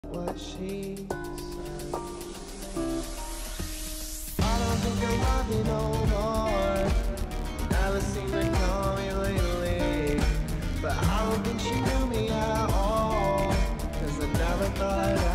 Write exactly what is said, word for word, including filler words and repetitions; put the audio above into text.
what she said. I don't think I love you no more. Never seem to call me lately, but I don't think she knew me at all, 'cause I never thought I'd